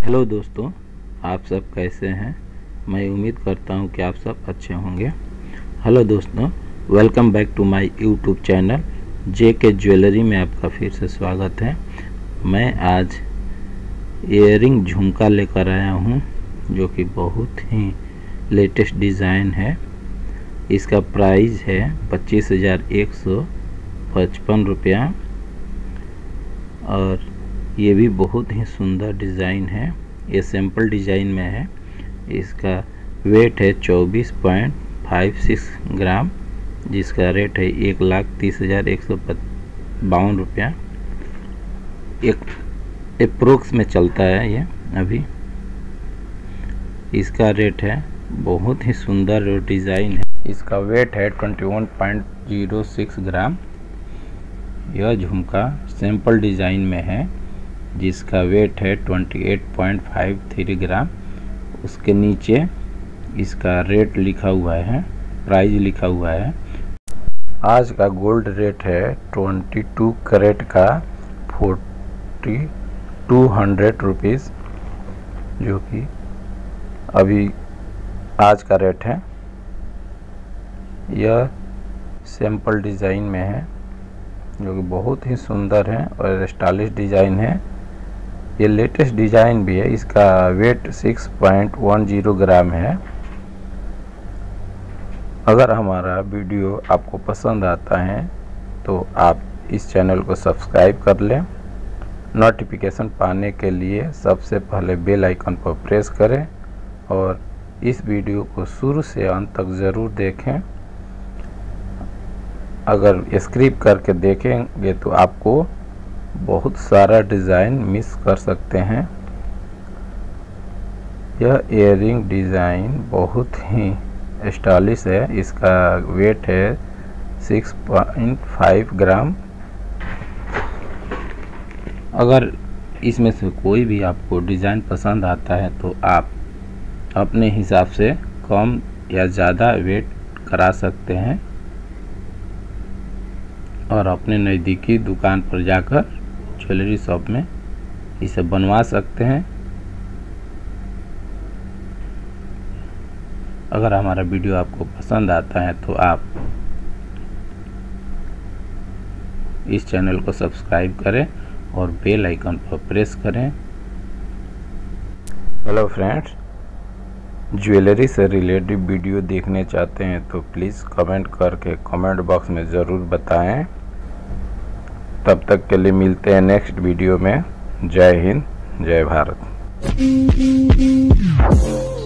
Hello दोस्तों, आप सब कैसे हैं। मैं उम्मीद करता हूं कि आप सब अच्छे होंगे। हेलो दोस्तों, welcome back to my YouTube channel JK jewellery में आपका फिर से स्वागत है। मैं आज इयरिंग झुमका लेकर आया हूं जो कि बहुत ही लेटेस्ट डिज़ाइन है। इसका प्राइस है 25,155 रुपया और ये भी बहुत ही सुंदर डिज़ाइन है। ये सैम्पल डिज़ाइन में है। इसका वेट है 24.56 ग्राम, जिसका रेट है 1,30,152 रुपया। एक अप्रोक्स में चलता है ये अभी। इसका रेट है, बहुत ही सुंदर डिज़ाइन है। इसका वेट है 21.06 ग्राम। यह झुमका सैम्पल डिज़ाइन में है जिसका वेट है 28.53 ग्राम। उसके नीचे इसका रेट लिखा हुआ है, प्राइस लिखा हुआ है। आज का गोल्ड रेट है 22 कैरेट का 4,200 रुपीज़, जो कि अभी आज का रेट है। यह सैम्पल डिज़ाइन में है जो कि बहुत ही सुंदर है और स्टाइलिश डिज़ाइन है। ये लेटेस्ट डिज़ाइन भी है। इसका वेट 6.10 ग्राम है। अगर हमारा वीडियो आपको पसंद आता है तो आप इस चैनल को सब्सक्राइब कर लें। नोटिफिकेशन पाने के लिए सबसे पहले बेल आइकन पर प्रेस करें और इस वीडियो को शुरू से अंत तक ज़रूर देखें। अगर स्किप करके देखेंगे तो आपको बहुत सारा डिज़ाइन मिस कर सकते हैं। यह इयरिंग डिज़ाइन बहुत ही स्टाइलिश है। इसका वेट है 6.5 ग्राम। अगर इसमें से कोई भी आपको डिज़ाइन पसंद आता है तो आप अपने हिसाब से कम या ज़्यादा वेट करा सकते हैं और अपने नज़दीकी दुकान पर जाकर ज्वेलरी शॉप में इसे बनवा सकते हैं। अगर हमारा वीडियो आपको पसंद आता है तो आप इस चैनल को सब्सक्राइब करें और बेल आइकन पर प्रेस करें। हेलो फ्रेंड्स, ज्वेलरी से रिलेटेड वीडियो देखने चाहते हैं तो प्लीज़ कमेंट करके कमेंट बॉक्स में ज़रूर बताएं। तब तक के लिए मिलते हैं नेक्स्ट वीडियो में। जय हिंद, जय भारत।